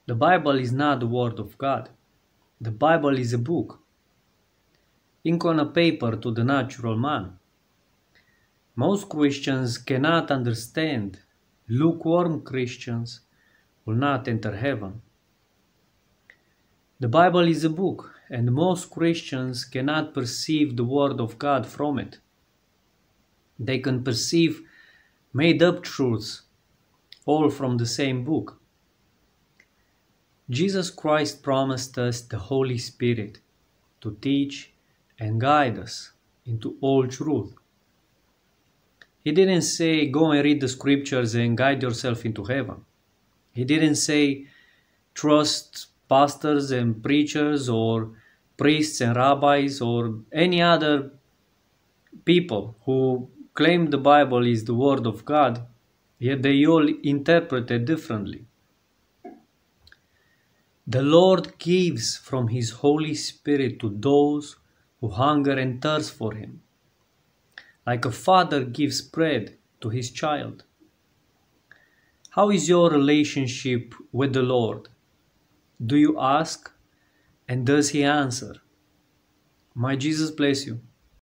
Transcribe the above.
The Bible is not the Word of God. The Bible is a book. Ink on a paper to the natural man. Most Christians cannot understand. Lukewarm Christians will not enter heaven. The Bible is a book, and most Christians cannot perceive the Word of God from it. They can perceive made-up truths, all from the same book. Jesus Christ promised us the Holy Spirit to teach and guide us into all truth. He didn't say, go and read the scriptures and guide yourself into heaven. He didn't say, trust pastors and preachers or priests and rabbis or any other people who claim the Bible is the Word of God, yet they all interpret it differently. The Lord gives from His Holy Spirit to those who hunger and thirst for Him, like a father gives bread to his child. How is your relationship with the Lord? Do you ask, and does He answer? May Jesus bless you.